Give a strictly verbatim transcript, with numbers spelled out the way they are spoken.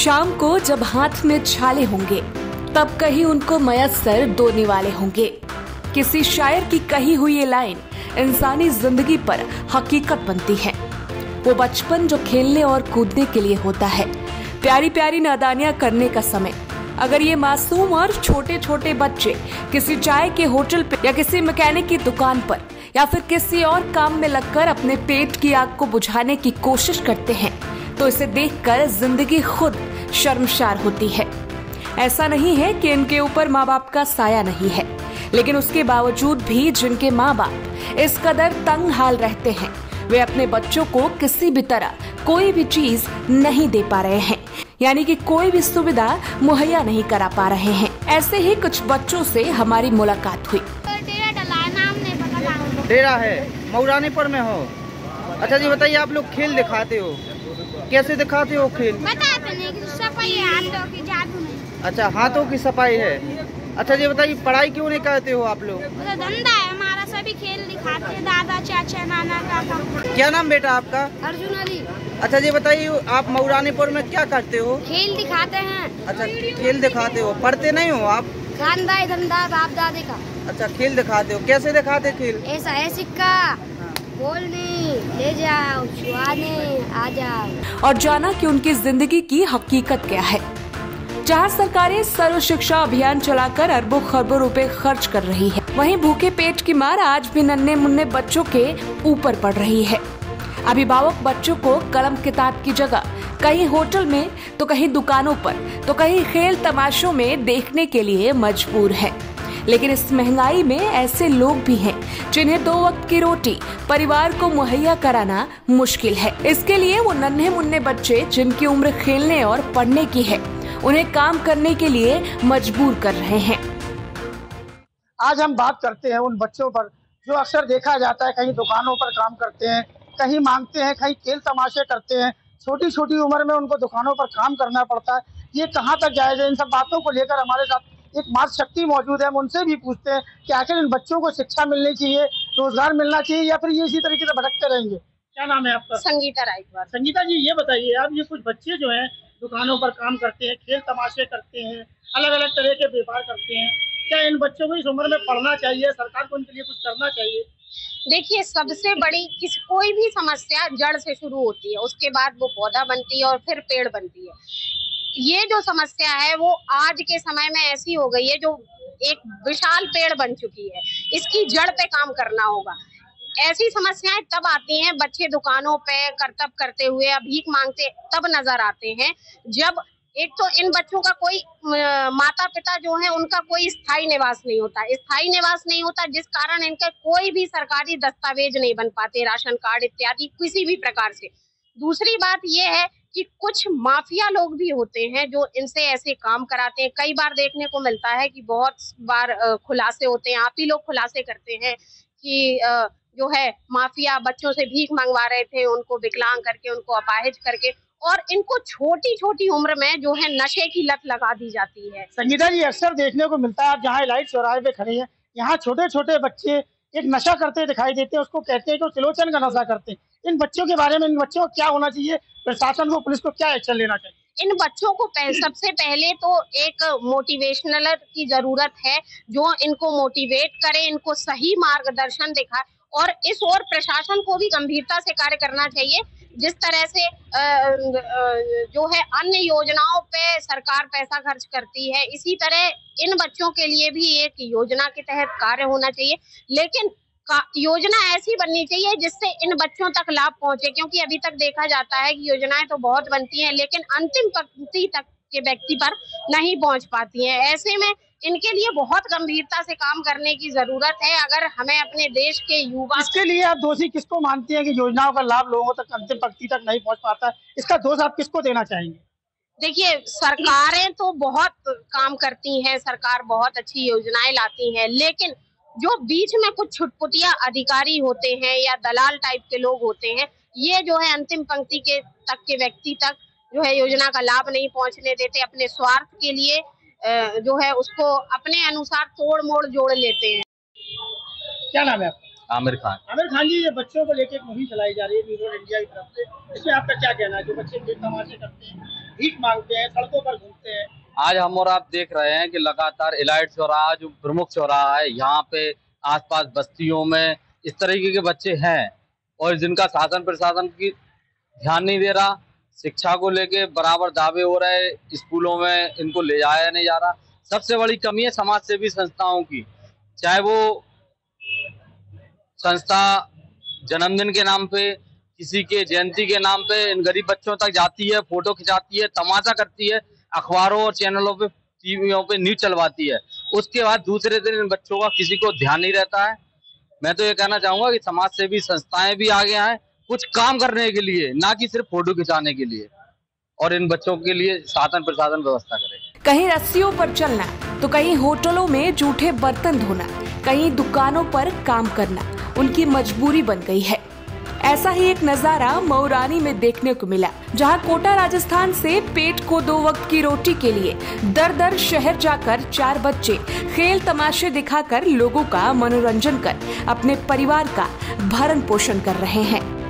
शाम को जब हाथ में छाले होंगे तब कहीं उनको मयस्सर दोने वाले होंगे। किसी शायर की कही हुई ये लाइन इंसानी जिंदगी पर हकीकत बनती है। वो बचपन जो खेलने और कूदने के लिए होता है, प्यारी प्यारी नादानियां करने का समय। अगर ये मासूम और छोटे छोटे बच्चे किसी चाय के होटल पे या किसी मैकेनिक की दुकान पर या फिर किसी और काम में लगकर अपने पेट की आग को बुझाने की कोशिश करते हैं तो इसे देखकर जिंदगी खुद शर्मसार होती है। ऐसा नहीं है कि इनके ऊपर माँ बाप का साया नहीं है, लेकिन उसके बावजूद भी जिनके माँ बाप इस कदर तंग हाल रहते हैं, वे अपने बच्चों को किसी भी तरह कोई भी चीज नहीं दे पा रहे हैं, यानी कि कोई भी सुविधा मुहैया नहीं करा पा रहे हैं। ऐसे ही कुछ बच्चों से हमारी मुलाकात हुई। डेरा है, मऊरानीपुर में हो। अच्छा जी बताइए, आप लोग खेल दिखाते हो, कैसे दिखाते हो खेल? बताते नहीं कि सफाई है, हाथों की जादू नहीं। अच्छा, हाथों की सफाई है। अच्छा जी बताइए, पढ़ाई क्यों नहीं करते हो आप लोग? तो धंधा है हमारा, सभी खेल दिखाते हैं, दादा चाचा नाना काका। क्या नाम बेटा आपका? अर्जुन अली। अच्छा जी बताइए, आप मऊरानीपुर में क्या करते हो? खेल दिखाते हैं। अच्छा, खेल दिखाते हो, पढ़ते नहीं हो आप? खानदानी धंधा बाप दादे का। अच्छा, खेल दिखाते हो, कैसे दिखाते खेल? ऐसा है सिक्का, बोलने, ले जाओ, छुआने, आ जाओ। और जाना कि उनकी जिंदगी की हकीकत क्या है। जहाँ सरकारें सर्व शिक्षा अभियान चलाकर अरबों खरबों रुपए खर्च कर रही है, वहीं भूखे पेट की मार आज भी नन्हे मुन्ने बच्चों के ऊपर पड़ रही है। अभिभावक बच्चों को कलम किताब की जगह कहीं होटल में तो कहीं दुकानों पर तो कहीं खेल तमाशों में देखने के लिए मजबूर है। लेकिन इस महंगाई में ऐसे लोग भी हैं जिन्हें दो वक्त की रोटी परिवार को मुहैया कराना मुश्किल है। इसके लिए वो नन्हे मुन्ने बच्चे जिनकी उम्र खेलने और पढ़ने की है, उन्हें काम करने के लिए मजबूर कर रहे हैं। आज हम बात करते हैं उन बच्चों पर जो अक्सर देखा जाता है, कहीं दुकानों पर काम करते हैं, कहीं मांगते हैं, कहीं खेल तमाशे करते हैं। छोटी छोटी उम्र में उनको दुकानों पर काम करना पड़ता है। ये कहाँ तक जायज है? इन सब बातों को लेकर हमारे साथ एक मातृ शक्ति मौजूद है। हम उनसे भी पूछते हैं कि आखिर इन बच्चों को शिक्षा मिलनी चाहिए, रोजगार मिलना चाहिए, या फिर ये इसी तरीके से भटकते रहेंगे। क्या नाम है आपका? संगीता रायकवार। संगीता जी, ये बताइए, आप ये कुछ बच्चे जो हैं दुकानों पर काम करते हैं, खेल तमाशे करते हैं, अलग अलग तरह के व्यापार करते हैं, क्या इन बच्चों को इस उम्र में पढ़ना चाहिए? सरकार को इनके लिए कुछ करना चाहिए? देखिए, सबसे बड़ी किस कोई भी समस्या जड़ से शुरू होती है, उसके बाद वो पौधा बनती है और फिर पेड़ बनती है। ये जो समस्या है वो आज के समय में ऐसी हो गई है जो एक विशाल पेड़ बन चुकी है। इसकी जड़ पे काम करना होगा। ऐसी समस्याएं तब आती हैं, बच्चे दुकानों पे करतब करते हुए या भीख मांगते तब नजर आते हैं जब एक तो इन बच्चों का कोई माता पिता जो है उनका कोई स्थायी निवास नहीं होता स्थायी निवास नहीं होता जिस कारण इनका कोई भी सरकारी दस्तावेज नहीं बन पाते, राशन कार्ड इत्यादि किसी भी प्रकार से। दूसरी बात यह है कि कुछ माफिया लोग भी होते हैं जो इनसे ऐसे काम कराते हैं। कई बार देखने को मिलता है कि बहुत बार खुलासे होते हैं, आप ही लोग खुलासे करते हैं कि जो है माफिया बच्चों से भीख मंगवा रहे थे, उनको विकलांग करके, उनको अपाहिज करके, और इनको छोटी छोटी उम्र में जो है नशे की लत लगा दी जाती है। संगीता जी, अक्सर देखने को मिलता है, आप जहाँ लाइट चौराहे पे खड़े हैं, यहाँ छोटे छोटे बच्चे एक नशा करते दिखाई देते हैं, उसको कहते हैं कि तिलोचन का नशा करते हैं। इन बच्चों के बारे में, इन बच्चों को क्या होना चाहिए? प्रशासन को, पुलिस को क्या एक्शन लेना चाहिए? इन बच्चों को सबसे पहले तो एक मोटिवेशनल की जरूरत है जो इनको मोटिवेट करे, इनको सही मार्गदर्शन दिखाए, और इस ओर प्रशासन को भी गंभीरता से कार्य करना चाहिए। जिस तरह से जो है अन्य योजनाओं पे सरकार पैसा खर्च करती है, इसी तरह इन बच्चों के लिए भी एक योजना के तहत कार्य होना चाहिए। लेकिन योजना ऐसी बननी चाहिए जिससे इन बच्चों तक लाभ पहुंचे, क्योंकि अभी तक देखा जाता है कि योजनाएं तो बहुत बनती हैं लेकिन अंतिम पंक्ति तक के व्यक्ति पर नहीं पहुंच पाती हैं। ऐसे में इनके लिए बहुत गंभीरता से काम करने की जरूरत है। अगर हमें अपने देश के युवा, इसके लिए आप दोषी किसको मानती हैं कि योजनाओं का लाभ लोगों तक अंतिम पंक्ति तक नहीं पहुंच पाता है? इसका दोष आप किसको देना चाहेंगे? देखिए, सरकारें तो बहुत काम करती हैं, सरकार बहुत अच्छी योजनाएं लाती है, लेकिन जो बीच में कुछ छुटपुटिया अधिकारी होते हैं या दलाल टाइप के लोग होते हैं, ये जो है अंतिम पंक्ति के तक के व्यक्ति तक जो है योजना का लाभ नहीं पहुंचने देते। अपने स्वार्थ के लिए जो है उसको अपने अनुसार तोड़ मोड़ जोड़ लेते हैं। क्या नाम है आपका? आमिर खान। आमिर खान जी, ये बच्चों को लेकर एक मुहिम चलाई जा रही है न्यूज़ इंडिया की तरफ से, इसमें आपका क्या कहना है? जो बच्चे खेल तमाशे करते हैं, भीख मांगते हैं, सड़कों पर घूमते हैं। आज हम और आप देख रहे हैं कि लगातार इलाइट चौराहा जो प्रमुख चौराहा है, यहाँ पे आसपास बस्तियों में इस तरीके के बच्चे हैं और जिनका शासन प्रशासन की ध्यान नहीं दे रहा। शिक्षा को लेके बराबर दावे हो रहे, स्कूलों में इनको ले जाया नहीं जा रहा। सबसे बड़ी कमी है समाज सेवी संस्थाओं की, चाहे वो संस्था जन्मदिन के नाम पे, किसी के जयंती के नाम पे इन गरीब बच्चों तक जाती है, फोटो खिंचाती है, तमाशा करती है, अखबारों और चैनलों पे, टीवियों पे न्यूज चलवाती है। उसके बाद दूसरे दिन इन बच्चों का किसी को ध्यान नहीं रहता है। मैं तो ये कहना चाहूंगा कि समाज सेवी संस्थाएं भी आगे आए कुछ काम करने के लिए, ना कि सिर्फ फोटो खिंचाने के लिए, और इन बच्चों के लिए शासन प्रशासन व्यवस्था करे। कहीं रस्सियों पर चलना तो कहीं होटलों में जूठे बर्तन धोना, कहीं दुकानों पर काम करना उनकी मजबूरी बन गई है। ऐसा ही एक नजारा मऊरानी में देखने को मिला, जहां कोटा राजस्थान से पेट को दो वक्त की रोटी के लिए दर दर शहर जाकर चार बच्चे खेल तमाशे दिखाकर लोगों का मनोरंजन कर अपने परिवार का भरण पोषण कर रहे हैं।